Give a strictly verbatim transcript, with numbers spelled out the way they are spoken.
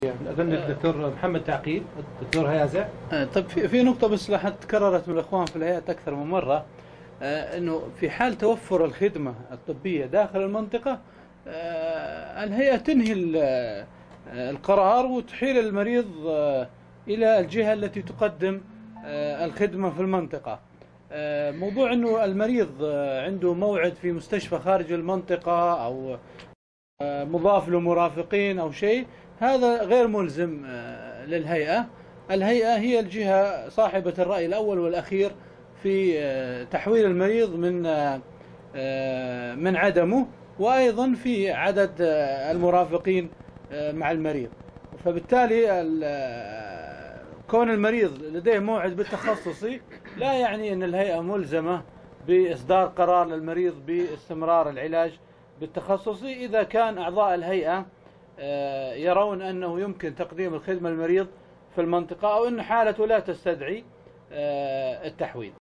أظن الدكتور محمد تعقيب، الدكتور هيازع. طيب في في نقطة بس لاحظت تكررت من الإخوان في الهيئة أكثر من مرة، آه، أنه في حال توفر الخدمة الطبية داخل المنطقة، آه، الهيئة تنهي ال- آه، القرار وتحيل المريض آه، إلى الجهة التي تقدم آه، الخدمة في المنطقة. آه، موضوع أنه المريض آه، عنده موعد في مستشفى خارج المنطقة أو مضاف له مرافقين أو شيء، هذا غير ملزم آه، للهيئة. الهيئة هي الجهة صاحبة الرأي الأول والأخير في آه، تحويل المريض من آه، آه، من عدمه، وأيضا في عدد آه، المرافقين آه، مع المريض. فبالتالي ال- آه، كون المريض لديه موعد بالتخصصي لا يعني أن الهيئة ملزمة بإصدار قرار للمريض باستمرار العلاج بالتخصصي، إذا كان أعضاء الهيئة آه، يرون أنه يمكن تقديم الخدمة للمريض في المنطقة، أو أن حالته لا تستدعي آه، التحويل.